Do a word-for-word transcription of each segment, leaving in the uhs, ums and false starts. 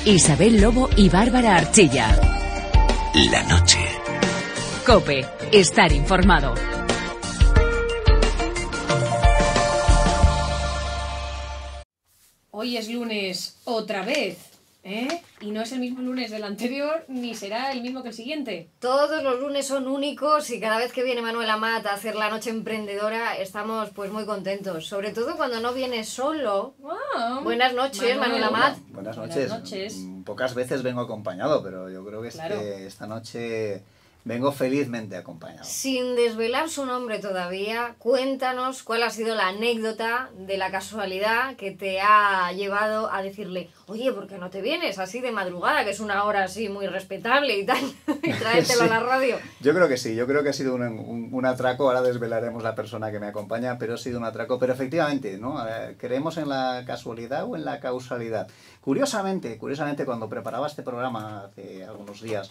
Isabel Lobo y Bárbara Archilla. La noche. COPE. Estar informado. Hoy es lunes otra vez, ¿eh? Y no es el mismo lunes del anterior, ni será el mismo que el siguiente. Todos los lunes son únicos y cada vez que viene Manuel Amat a hacer la noche emprendedora estamos pues muy contentos. Sobre todo cuando no viene solo. Wow. Buenas noches, Manuel, Manuel Amat. Buenas noches. Buenas noches. Pocas veces vengo acompañado, pero yo creo que, claro. es que esta noche vengo felizmente acompañado. Sin desvelar su nombre todavía, cuéntanos cuál ha sido la anécdota de la casualidad que te ha llevado a decirle, oye, ¿por qué no te vienes así de madrugada, que es una hora así muy respetable y tal, y traértelo sí. a la radio? Yo creo que sí, yo creo que ha sido un, un, un atraco, ahora desvelaremos la persona que me acompaña, pero ha sido un atraco, pero efectivamente, ¿no? ¿Creemos en la casualidad o en la causalidad? Curiosamente, curiosamente cuando preparaba este programa hace algunos días,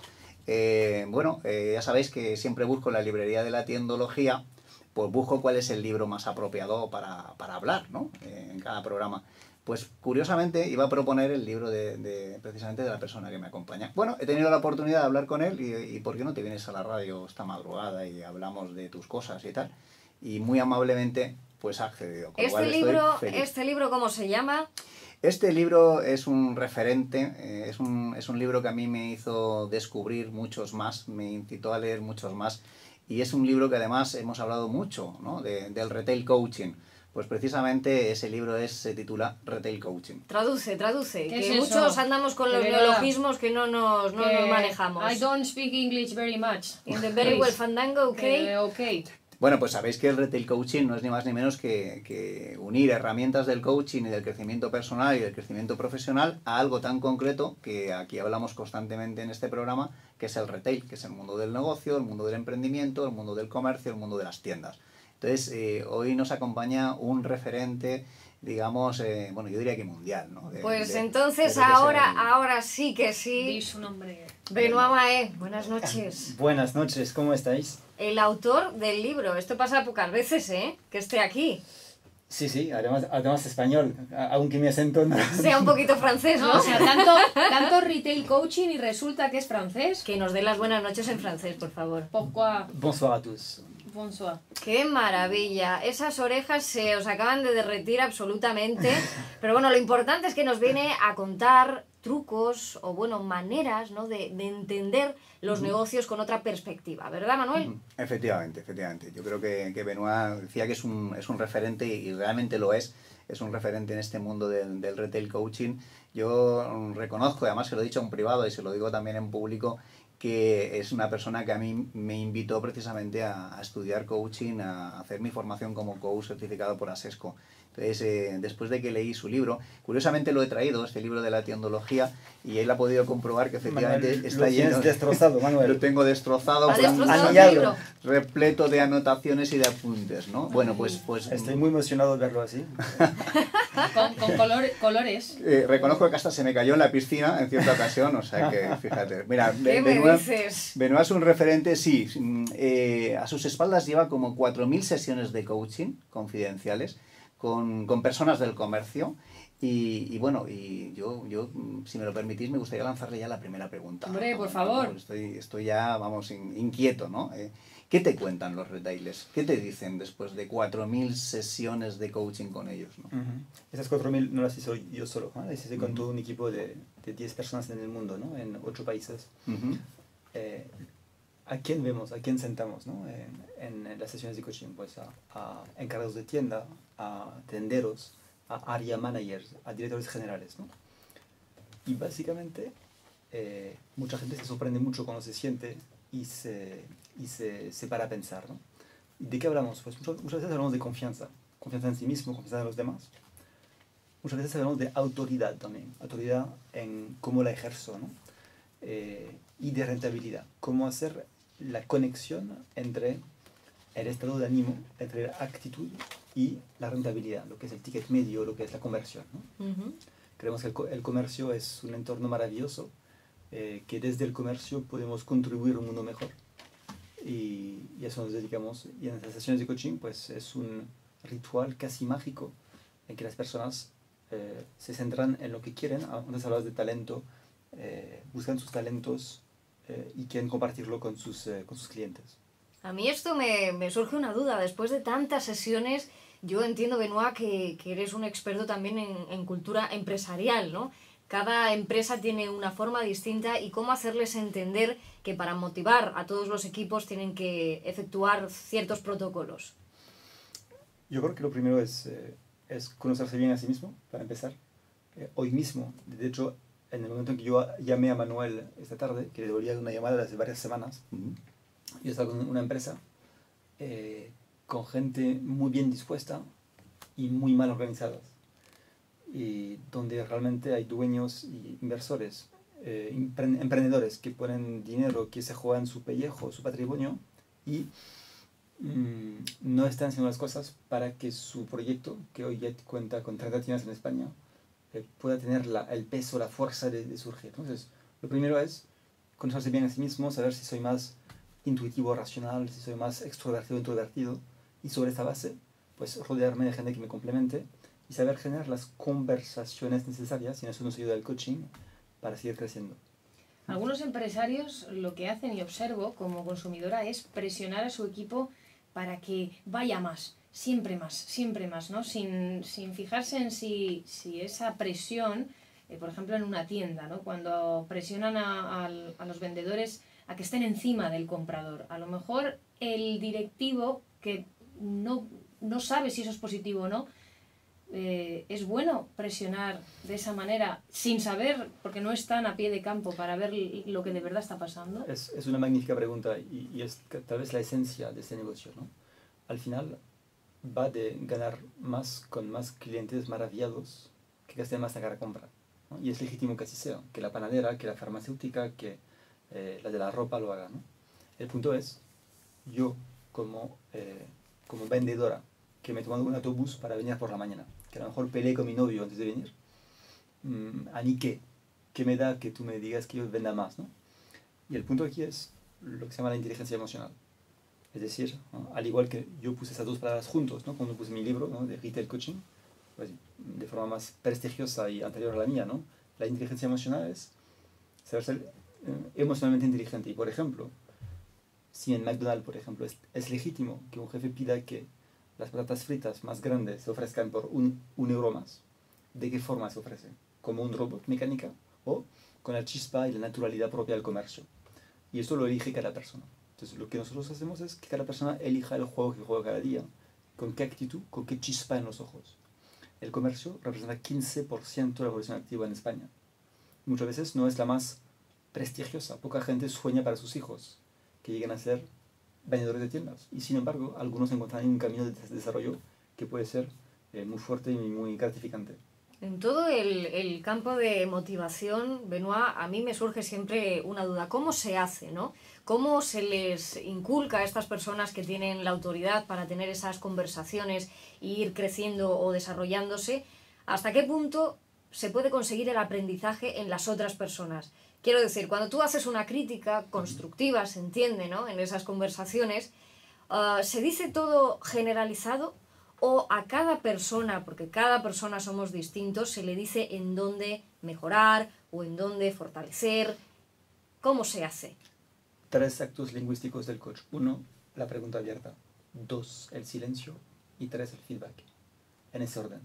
Eh, bueno, eh, ya sabéis que siempre busco en la librería de la tiendología, pues busco cuál es el libro más apropiado para, para hablar, ¿no? Eh, en cada programa. Pues curiosamente iba a proponer el libro de, de precisamente de la persona que me acompaña. Bueno, he tenido la oportunidad de hablar con él y, y ¿por qué no te vienes a la radio esta madrugada y hablamos de tus cosas y tal? Y muy amablemente pues ha accedido. Este libro, ¿Este libro cómo se llama? Este libro es un referente, eh, es, un, es un libro que a mí me hizo descubrir muchos más, me incitó a leer muchos más, y es un libro que además hemos hablado mucho, ¿no? de, del retail coaching. Pues precisamente ese libro es, se titula Retail Coaching. Traduce, traduce, que es muchos eso? andamos con los neologismos que no nos, no nos manejamos. I don't speak English very much. In the very well fandango, okay? Eh, okay. Bueno, pues sabéis que el Retail Coaching no es ni más ni menos que, que unir herramientas del coaching y del crecimiento personal y del crecimiento profesional a algo tan concreto que aquí hablamos constantemente en este programa, que es el retail, que es el mundo del negocio, el mundo del emprendimiento, el mundo del comercio, el mundo de las tiendas. Entonces, eh, hoy nos acompaña un referente, digamos, eh, bueno, yo diría que mundial, ¿no? De, pues de, entonces de ahora, el... ahora sí que sí. Di su nombre. Benoît Mahé, buenas noches. Buenas noches, ¿cómo estáis? El autor del libro. Esto pasa pocas veces, ¿eh? Que esté aquí. Sí, sí, además, además español, aunque mi acento no... Sea un poquito francés, ¿no? No, o sea, tanto, tanto retail coaching y resulta que es francés. Que nos dé las buenas noches en francés, por favor. Pourquoi? Bonsoir a tous. Bonsoir. ¡Qué maravilla! Esas orejas se os acaban de derretir absolutamente. Pero bueno, lo importante es que nos viene a contar trucos o, bueno, maneras, ¿no? de, de entender los uh-huh. negocios con otra perspectiva, ¿verdad, Manuel? Uh-huh. Efectivamente, efectivamente. Yo creo que, que Benoît decía que es un, es un referente y realmente lo es. Es un referente en este mundo del, del retail coaching. Yo reconozco, además se lo he dicho en privado y se lo digo también en público, que es una persona que a mí me invitó precisamente a, a estudiar coaching, a hacer mi formación como coach certificado por ASESCO. Entonces, eh, después de que leí su libro, curiosamente lo he traído, este libro de la tiendología, y él ha podido comprobar que efectivamente Manuel, está lo lleno... destrozado, Manuel. Lo tengo destrozado, ¿Ha con destrozado un el libro? repleto de anotaciones y de apuntes, ¿no? Bueno, pues... pues Estoy muy emocionado de verlo así. Con, con color, colores. Eh, reconozco que hasta se me cayó en la piscina en cierta ocasión, o sea que, fíjate. Mira, ¿Qué me Benoît, dices? Benoît es un referente, sí. Eh, a sus espaldas lleva como cuatro mil sesiones de coaching confidenciales con, con personas del comercio. Y, y bueno, y yo, yo, si me lo permitís, me gustaría lanzarle ya la primera pregunta. Hombre, ¿no? por favor. Estoy, estoy ya, vamos, in, inquieto, ¿no? Eh, ¿Qué te cuentan los retailers? ¿Qué te dicen después de cuatro mil sesiones de coaching con ellos, ¿no? Uh-huh. Esas cuatro mil no las hice yo solo, ¿no? Las hice con uh-huh. todo un equipo de, de diez personas en el mundo, ¿no? En ocho países. Uh-huh. eh, ¿A quién vemos? ¿A quién sentamos, ¿no? En, en las sesiones de coaching, pues a, a encargados de tienda, a tenderos, a area managers, a directores generales, ¿no? Y básicamente eh, mucha gente se sorprende mucho cuando se siente y se, y se, se para a pensar, ¿no? ¿De qué hablamos? Pues muchas, muchas veces hablamos de confianza, confianza en sí mismo, confianza en los demás. Muchas veces hablamos de autoridad también, autoridad en cómo la ejerzo, ¿no? Eh, y de rentabilidad, cómo hacer la conexión entre el estado de ánimo, entre la actitud y la rentabilidad, lo que es el ticket medio, lo que es la conversión, ¿no? Uh-huh. Creemos que el, el comercio es un entorno maravilloso, eh, que desde el comercio podemos contribuir a un mundo mejor. Y, y a eso nos dedicamos. Y en las sesiones de coaching, pues es un ritual casi mágico en que las personas eh, se centran en lo que quieren. Antes hablabas de talento, eh, buscan sus talentos eh, y quieren compartirlo con sus, eh, con sus clientes. A mí esto me, me surge una duda. Después de tantas sesiones, yo entiendo, Benoit, que, que eres un experto también en, en cultura empresarial, ¿no? Cada empresa tiene una forma distinta y cómo hacerles entender que para motivar a todos los equipos tienen que efectuar ciertos protocolos. Yo creo que lo primero es, eh, es conocerse bien a sí mismo, para empezar. Eh, hoy mismo, de hecho, en el momento en que yo llamé a Manuel esta tarde, que le devolvía una llamada desde varias semanas, uh-huh. Yo estaba con una empresa eh, con gente muy bien dispuesta y muy mal organizadas, y donde realmente hay dueños y inversores, eh, emprendedores que ponen dinero, que se juegan su pellejo, su patrimonio, y mmm, no están haciendo las cosas para que su proyecto, que hoy ya cuenta con treinta tiendas en España, eh, pueda tener la, el peso, la fuerza de, de surgir. Entonces, lo primero es conocerse bien a sí mismo, saber si soy más intuitivo, racional, si soy más extrovertido, introvertido, y sobre esta base, pues rodearme de gente que me complemente y saber generar las conversaciones necesarias, y en eso nos ayuda el coaching, para seguir creciendo. Algunos empresarios lo que hacen, y observo como consumidora, es presionar a su equipo para que vaya más, siempre más, siempre más, ¿no? Sin, sin fijarse en si, si esa presión, eh, por ejemplo en una tienda, ¿no? Cuando presionan a, a, a los vendedores a que estén encima del comprador. A lo mejor el directivo, que no, no sabe si eso es positivo o no, eh, es bueno presionar de esa manera, sin saber, porque no están a pie de campo para ver lo que de verdad está pasando. Es, es una magnífica pregunta, y, y es tal vez la esencia de este negocio, ¿no? Al final va de ganar más con más clientes maravillados que gasten más en cada compra, ¿no? Y es legítimo que así sea, que la panadera, que la farmacéutica, que Eh, la de la ropa lo haga, ¿no? El punto es, yo como, eh, como vendedora, que me he tomado un autobús para venir por la mañana, que a lo mejor peleé con mi novio antes de venir, mmm, ¿a mí qué? ¿Qué me da que tú me digas que yo venda más, ¿no? Y el punto aquí es lo que se llama la inteligencia emocional. Es decir, ¿no? Al igual que yo puse esas dos palabras juntos, ¿no? Cuando puse mi libro, ¿no? De Retail Coaching, pues, de forma más prestigiosa y anterior a la mía, ¿no? La inteligencia emocional es saber ser emocionalmente inteligente. Y por ejemplo, si en McDonald's, por ejemplo, es, es legítimo que un jefe pida que las patatas fritas más grandes se ofrezcan por un, un euro más, ¿de qué forma se ofrece? ¿Como un robot mecánica o con la chispa y la naturalidad propia del comercio? Y esto lo elige cada persona. Entonces lo que nosotros hacemos es que cada persona elija el juego que juega cada día, con qué actitud, con qué chispa en los ojos. El comercio representa quince por ciento de la población activa en España. Muchas veces no es la más prestigiosa. Poca gente sueña para sus hijos que lleguen a ser vendedores de tiendas. Y sin embargo, algunos encuentran un camino de desarrollo que puede ser eh, muy fuerte y muy gratificante. En todo el, el campo de motivación, Benoit, a mí me surge siempre una duda. ¿Cómo se hace, no? ¿Cómo se les inculca a estas personas que tienen la autoridad para tener esas conversaciones e ir creciendo o desarrollándose? ¿Hasta qué punto se puede conseguir el aprendizaje en las otras personas? Quiero decir, cuando tú haces una crítica constructiva, se entiende, ¿no? En esas conversaciones, uh, ¿se dice todo generalizado o a cada persona, porque cada persona somos distintos, se le dice en dónde mejorar o en dónde fortalecer? ¿Cómo se hace? Tres actos lingüísticos del coach. Uno, la pregunta abierta. Dos, el silencio. Y tres, el feedback. En ese orden.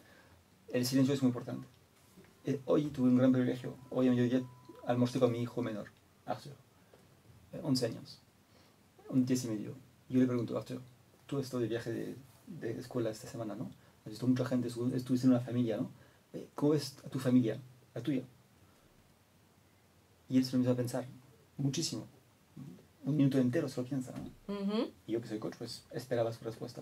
El silencio es muy importante. Eh, hoy tuve un gran privilegio. Hoy a mediodía almorcé con mi hijo menor, Arthur, once años, un diez y medio. Yo le pregunto, Arthur, tú has estado de viaje de, de escuela esta semana, ¿no? Has visto mucha gente, estuviste en una familia, ¿no? ¿Cómo es a tu familia, la tuya? Y él se lo empieza a pensar muchísimo. Un minuto entero se lo piensa, ¿no? Uh-huh. Y yo que soy coach, pues esperaba su respuesta.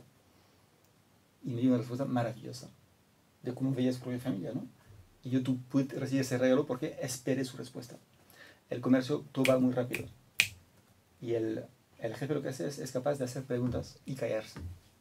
Y me dio una respuesta maravillosa de cómo veía su propia familia, ¿no? Y yo tú puedes recibir ese regalo porque esperé su respuesta. El comercio todo va muy rápido. Y el, el jefe lo que hace es, es capaz de hacer preguntas y callarse.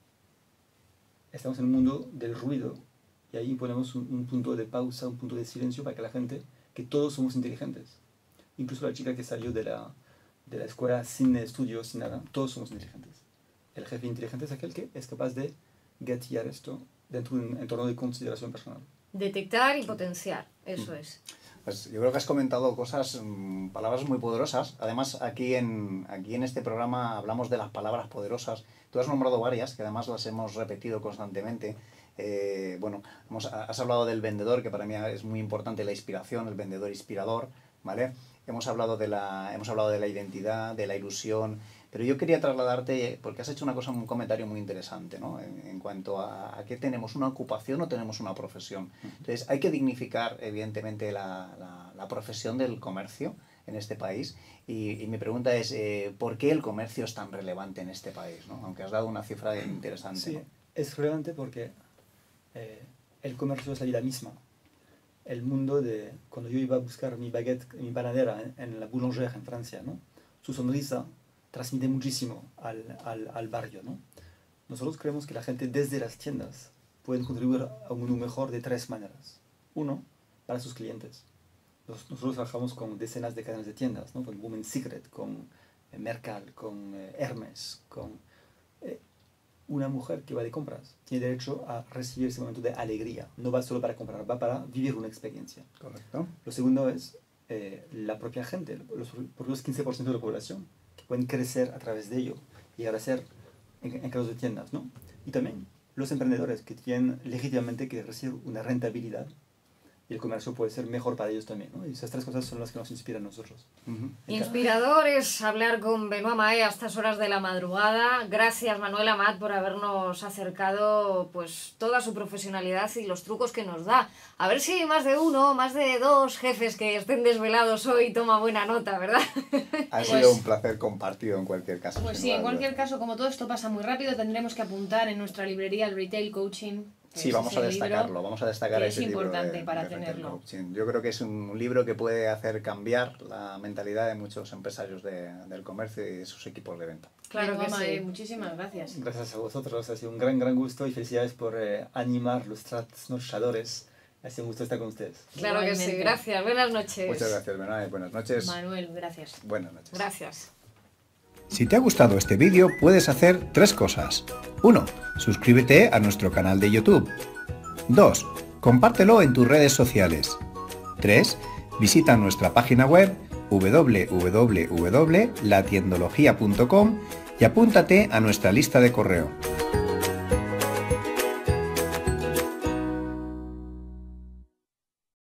Estamos en un mundo del ruido y ahí ponemos un, un punto de pausa, un punto de silencio para que la gente, que todos somos inteligentes. Incluso la chica que salió de la, de la escuela sin estudios, sin nada, todos somos inteligentes. El jefe inteligente es aquel que es capaz de gatillar esto dentro de un entorno de consideración personal. Detectar y potenciar, eso es. Pues yo creo que has comentado cosas, mmm, palabras muy poderosas. Además, aquí en, aquí en este programa hablamos de las palabras poderosas. Tú has nombrado varias, que además las hemos repetido constantemente. Eh, bueno, hemos, has hablado del vendedor, que para mí es muy importante, la inspiración, el vendedor inspirador, ¿vale? Hemos hablado de la, hemos hablado de la identidad, de la ilusión, pero yo quería trasladarte, porque has hecho una cosa, un comentario muy interesante, ¿no? En, en cuanto a, a que tenemos una ocupación o tenemos una profesión. Entonces, hay que dignificar, evidentemente, la, la, la profesión del comercio en este país. Y, y mi pregunta es, eh, ¿por qué el comercio es tan relevante en este país, ¿no? Aunque has dado una cifra interesante. Sí, ¿no? Es relevante porque eh, el comercio es la vida misma. El mundo de... Cuando yo iba a buscar mi baguette, mi panadera en, en la Boulangère en Francia, ¿no? Su sonrisa transmite muchísimo al, al, al barrio, ¿no? Nosotros creemos que la gente desde las tiendas puede contribuir a un mundo mejor de tres maneras. Uno, para sus clientes. Nos, nosotros trabajamos con decenas de cadenas de tiendas, ¿no? Con Women's Secret, con eh, Mercal, con eh, Hermes, con... Eh, una mujer que va de compras tiene derecho a recibir ese momento de alegría. No va solo para comprar, va para vivir una experiencia. Correcto. Lo segundo es eh, la propia gente, los propios quince por ciento de la población, que pueden crecer a través de ello y llegar a ser en, en casos de tiendas, ¿no? Y también los emprendedores que tienen legítimamente que recibir una rentabilidad y el comercio puede ser mejor para ellos también, ¿no? Y esas tres cosas son las que nos inspiran a nosotros. Uh-huh. Inspirador es hablar con Benoît Mahé a estas horas de la madrugada. Gracias, Manuel Amat, por habernos acercado pues toda su profesionalidad y los trucos que nos da. A ver si más de uno, más de dos jefes que estén desvelados hoy toma buena nota, ¿verdad? Ha Pues- sido un placer compartido en cualquier caso. Pues sin sí, en duda. cualquier caso, como todo esto pasa muy rápido, tendremos que apuntar en nuestra librería el Retail Coaching. que Sí, es vamos a ese libro destacarlo, vamos a destacar que ese es libro importante de- para de Retail tenerlo. Coaching. Yo creo que es un libro que puede hacer cambiar la mentalidad de muchos empresarios de- del comercio y de sus equipos de venta. Claro que Benoît Mahé, sí. muchísimas gracias. Gracias a vosotros, ha sido un gran, gran gusto y felicidades por eh, animar los trasnochadores. Ha sido un gusto estar con ustedes. Claro que sí. Igualmente. Gracias. Buenas noches. Muchas gracias, Benoît. Buenas noches. Manuel, gracias. Buenas noches. Gracias. Si te ha gustado este vídeo, puedes hacer tres cosas. uno. Suscríbete a nuestro canal de YouTube. dos. Compártelo en tus redes sociales. tres. Visita nuestra página web w w w punto la tiendología punto com y apúntate a nuestra lista de correo.